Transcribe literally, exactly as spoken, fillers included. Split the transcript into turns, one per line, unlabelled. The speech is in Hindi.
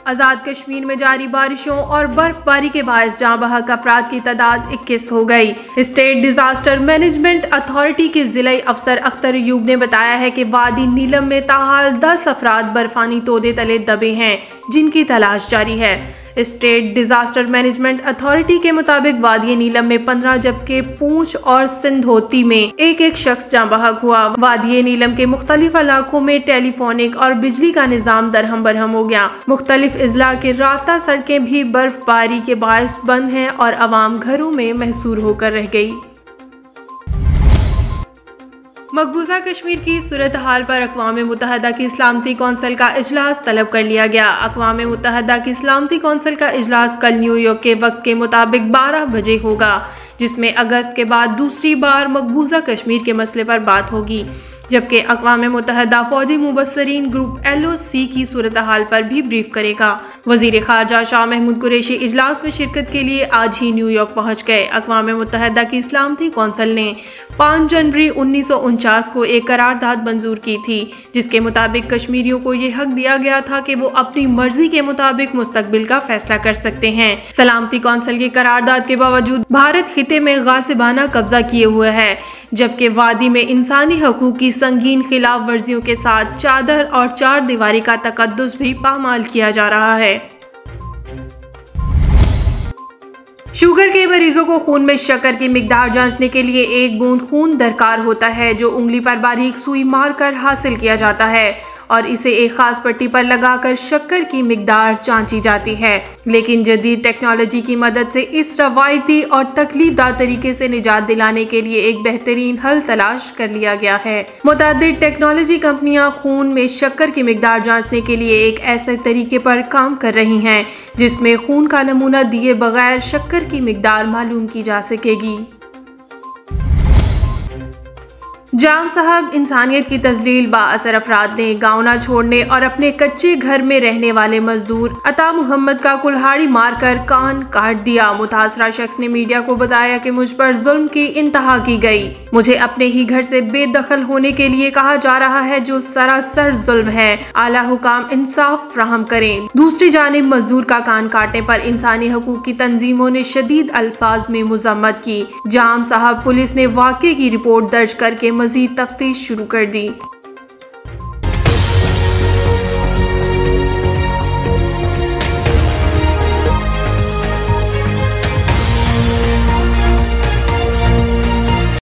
आजाद कश्मीर में जारी बारिशों और बर्फबारी के बायस जाँ बहक अफराद की तादाद इक्कीस हो गई। स्टेट डिजास्टर मैनेजमेंट अथॉरिटी के जिला अफसर अख्तर अयूब ने बताया है कि वादी नीलम में ताहाल दस अफराद बर्फानी तोदे तले दबे हैं, जिनकी तलाश जारी है। स्टेट डिजास्टर मैनेजमेंट अथॉरिटी के मुताबिक वादी नीलम में पंद्रह जबकि पूंछ और सिंधोती में एक एक शख्स जाँ बहक हुआ। वादी नीलम के मुख्तलिफ इलाकों में टेलीफोनिक और बिजली का निजाम दरहम बरहम हो गया। मुख्तलिफ अजला के रास्ता सड़कें भी बर्फबारी के बायस बंद हैं और आवाम घरों में महसूर होकर रह गई। मकबूजा कश्मीर की सूरत हाल पर अक़वाम मुत्तहदा की सलामती कौंसिल का इजलास तलब कर लिया गया। अक़वाम मुत्तहदा की सलामती कौंसिल का इजलास कल न्यूयॉर्क के वक्त के मुताबिक बारह बजे होगा, जिसमें अगस्त के बाद दूसरी बार मकबूजा कश्मीर के मसले पर बात होगी, जबकि अक़वाम मुत्तहदा फौजी मुबस्सरीन ग्रुप एल ओ सी की सूरत हाल पर भी ब्रीफ करेगा। वज़ीर ख़ारजा शाह महमूद कुरैशी इजलास में शिरकत के लिए आज ही न्यूयॉर्क पहुँच गए। अक़वाम मुत्तहदा की सलामती कौंसिल ने पाँच जनवरी उन्नीस सौ उनचास को एक करारदाद मंजूर की थी, जिसके मुताबिक कश्मीरियों को ये हक दिया गया था कि वो अपनी मर्जी के मुताबिक मुस्तकबिल का फैसला कर सकते हैं। सलामती कौंसिल की करारदाद के बावजूद भारत खिते में गासिबाना कब्जा किए हुए है, जबकि वादी में इंसानी हकूक की संगीन खिलाफ वर्जियों के साथ चादर और चार दीवारी का तकद्दुस भी पामाल किया जा रहा है। शुगर के मरीजों को खून में शक्कर की मिकदार जांचने के लिए एक बूंद खून दरकार होता है, जो उंगली पर बारीक सुई मारकर हासिल किया जाता है और इसे एक खास पट्टी पर लगाकर शक्कर की मिकदार जांची जाती है। लेकिन जदीद टेक्नोलॉजी की मदद से इस रवायती और तकलीफदार तरीके से निजात दिलाने के लिए एक बेहतरीन हल तलाश कर लिया गया है। मुतअद्दिद टेक्नोलॉजी कंपनियां खून में शक्कर की मिकदार जांचने के लिए एक ऐसे तरीके पर काम कर रही हैं, जिसमें खून का नमूना दिए बगैर शक्कर की मिकदार मालूम की जा सकेगी। जाम साहब इंसानियत की तजलील बाअसर अफराद ने गाँव न छोड़ने और अपने कच्चे घर में रहने वाले मजदूर अता मोहम्मद का कुल्हाड़ी मारकर कान काट दिया। मुतासरा शख्स ने मीडिया को बताया कि मुझ पर जुल्म की इंतहा की गई। मुझे अपने ही घर से बेदखल होने के लिए कहा जा रहा है, जो सरासर जुल्म है। आला हुकाम इंसाफ फ्राहम करें। दूसरी जानिब मजदूर का कान काटने पर इंसानी हकूक की तंजीमों ने शदीद अल्फाज में मुज़म्मत की। जाम साहब पुलिस ने वाक़े की रिपोर्ट दर्ज करके मज़ीद तफ्तीश शुरू कर दी।